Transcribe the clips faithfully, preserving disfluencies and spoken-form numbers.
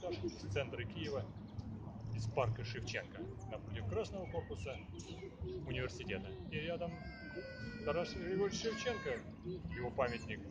наш из центра Киева, из парка Шевченко, напротив Красного корпуса университета. И рядом Тарас Григорьевич Шевченко, его памятник,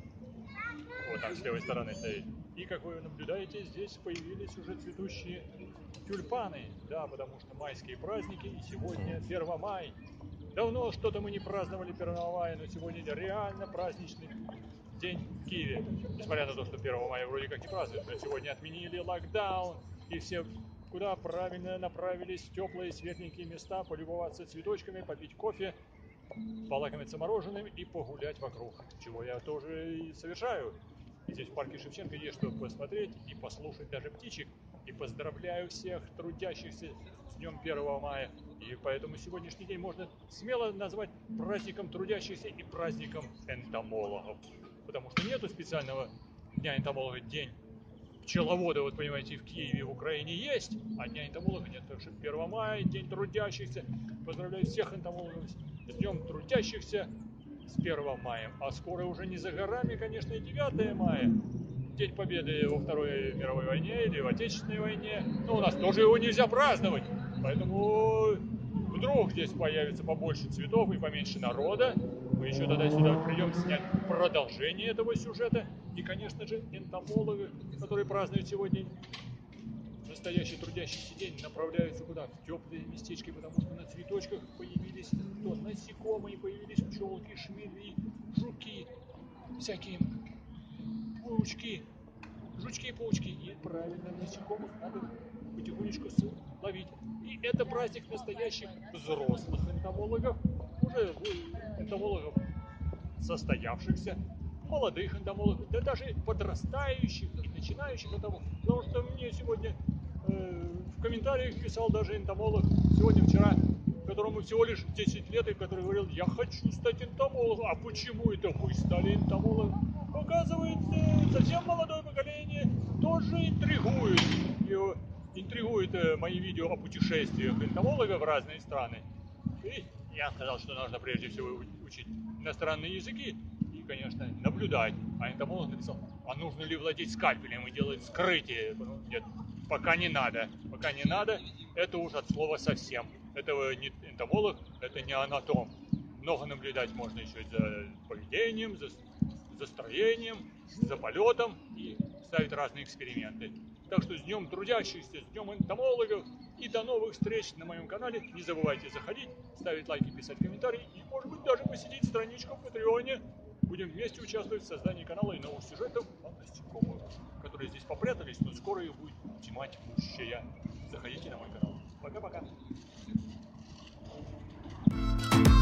вот там с левой стороны стоит. И, как вы наблюдаете, здесь появились уже цветущие тюльпаны. Да, потому что майские праздники, и сегодня первое мая. Давно что-то мы не праздновали первого мая, но сегодня реально праздничный день в Киеве. Несмотря на то, что первого мая вроде как не празднуют, но сегодня отменили локдаун, и все куда правильно направились в теплые светленькие места, полюбоваться цветочками, попить кофе, полакомиться мороженым и погулять вокруг, чего я тоже и совершаю. Здесь в парке Шевченко есть что посмотреть и послушать даже птичек. И поздравляю всех трудящихся с днем первого мая. И поэтому сегодняшний день можно смело назвать праздником трудящихся и праздником энтомологов. Потому что нету специального дня энтомолога, день пчеловода, вот понимаете, в Киеве, в Украине есть, а дня энтомолога нет. Так что первое мая, день трудящихся. Поздравляю всех энтомологов с днем трудящихся с первым маем. А скоро уже не за горами, конечно, и девятое мая. День Победы во Второй мировой войне или в Отечественной войне. Но у нас тоже его нельзя праздновать. Поэтому вдруг здесь появится побольше цветов и поменьше народа. Мы еще тогда сюда придем снять продолжение этого сюжета. И, конечно же, энтомологи, которые празднуют сегодня настоящий трудящийся день, направляются куда? В теплые местечки, потому что на цветочках появились кто? Насекомые, появились пчелки, шмели, жуки, всякие паучки, жучки и паучки. И правильно, насекомых надо потихонечку ловить. И это праздник настоящих взрослых энтомологов, уже энтомологов состоявшихся, молодых энтомологов, да даже подрастающих и начинающих энтомологов. Потому что мне сегодня э, в комментариях писал даже энтомолог, сегодня-вчера, которому всего лишь десять лет, и который говорил: я хочу стать энтомологом. А почему это вы стали энтомологом? Оказывается, совсем молодое поколение тоже интригует. Его интригует э, мои видео о путешествиях энтомологов в разные страны. И я сказал, что нужно прежде всего учить иностранные языки и, конечно, наблюдать. А энтомолог написал: а нужно ли владеть скальпелем и делать скрытие? Нет, пока не надо. Пока не надо, это уж от слова совсем. Это не энтомолог, это не анатом. Много наблюдать можно еще за поведением, за, за строением, за полетом и ставить разные эксперименты. Так что с днем трудящихся, с днем энтомологов, и до новых встреч на моем канале. Не забывайте заходить, ставить лайки, писать комментарии и, может быть, даже посетить страничку в Патреоне. Будем вместе участвовать в создании канала и новых сюжетов о насекомых, которые здесь попрятались, но скоро их будет тьма тьмущая. Заходите на мой канал. Пока-пока.